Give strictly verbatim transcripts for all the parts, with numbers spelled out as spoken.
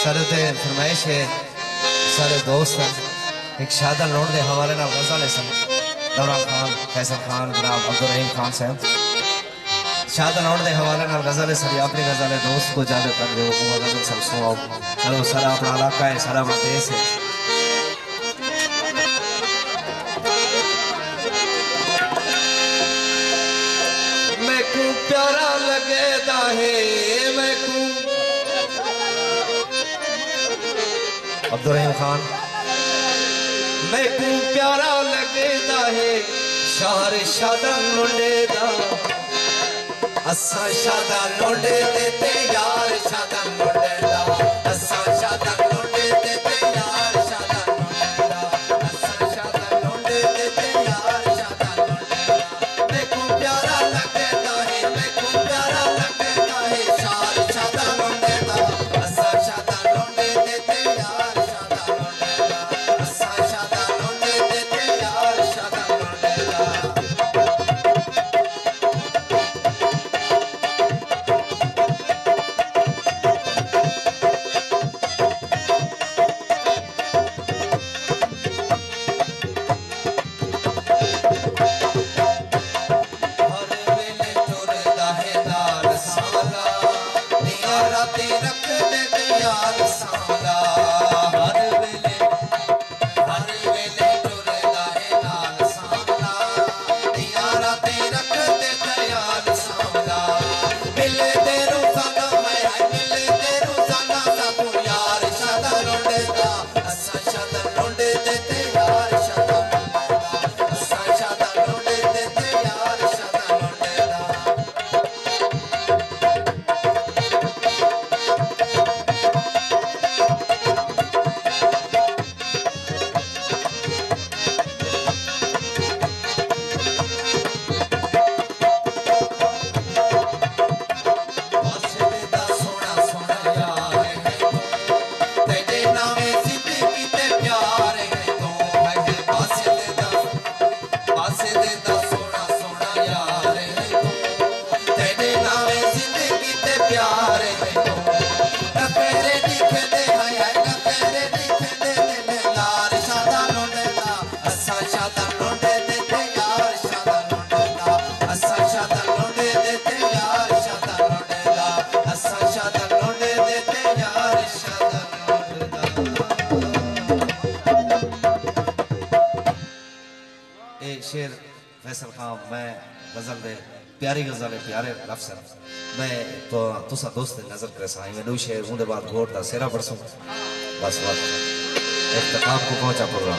सारे ते फरमाइश है सारे दोस्त एक शादा लोड के हवाले ना गजल है सन दौरा खान फैसल खान जनाब अब्दुल रहीम खान साहब शादा लोड के हवाले ना गजल है सरी अपनी गजल है दोस्त को जादे कर दो वो गजल सब सुनाओ चलो सारा अपना इलाका है सारा देश है मैं को प्यारा लगेदा है मैं को अब्दुल रहीम खान मैं को प्यारा लगेदा है शार शादा लोंडे दा असा शादा लोंडे देते यार शादा लोंडे दा असा शादा लोंडे देते यार शादा लोंडे दा असा शादा लोंडे देते यार शादा लोंडे दा मैं को प्यारा लगेदा है मैं को प्यारा लगेदा है शार शादा लोंडे दा असा शादा लोंडे देते यार शादा लोंडे दा असा शादा लोंडे देते यार शादा लोंडे दा शेर फैसल खान मैं गजल दे प्यारी गजल है प्यारे लफ्ज़ मैं तो तुसा दोस्त नजर करे साईं मैं दो शेर उनके बाद घोट दा सेरा पढ़सूं बस बात इख्तिताम को पहुंचा प्रोग्राम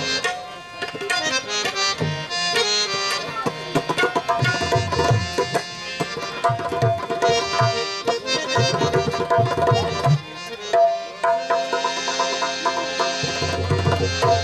Oh